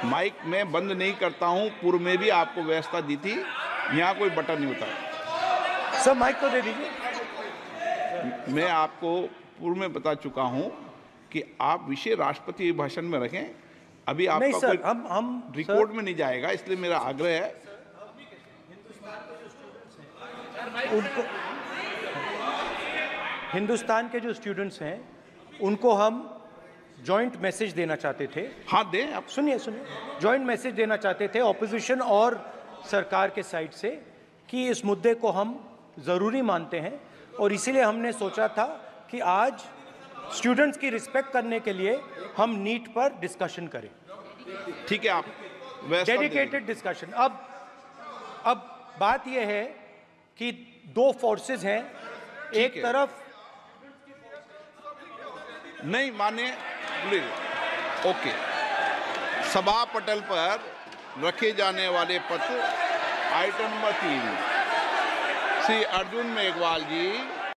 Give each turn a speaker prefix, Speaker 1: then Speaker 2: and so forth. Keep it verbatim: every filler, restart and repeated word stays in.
Speaker 1: Mic मैं बंद नहीं करता हूं। पूर्व में भी आपको व्यवस्था दी थी, यहाँ कोई बटन नहीं होता।
Speaker 2: सर माइक तो दे दीजिए।
Speaker 1: मैं आपको पूर्व में बता चुका हूं कि आप विषय राष्ट्रपति भाषण में रखें। अभी आपका
Speaker 2: नहीं सर,
Speaker 1: कोई
Speaker 2: हम हम
Speaker 1: रिकॉर्ड में नहीं जाएगा, इसलिए मेरा आग्रह है
Speaker 2: उनको, हिंदुस्तान के जो स्टूडेंट्स हैं उनको हम जॉइंट मैसेज देना चाहते थे।
Speaker 1: हाँ दें आप।
Speaker 2: सुनिए सुनिए जॉइंट मैसेज देना चाहते थे ऑपोजिशन और सरकार के साइड से कि इस मुद्दे को हम ज़रूरी मानते हैं और इसीलिए हमने सोचा था कि आज स्टूडेंट्स की रिस्पेक्ट करने के लिए हम नीट पर डिस्कशन करें।
Speaker 1: ठीक है, आप
Speaker 2: डेडिकेटेड डिस्कशन। अब अब बात यह है कि दो फोर्सेस हैं, एक तरफ
Speaker 1: नहीं माने प्लीज ओके। सभा पटल पर रखे जाने वाले पत्र आइटम नंबर तीन, श्री अर्जुन मेघवाल जी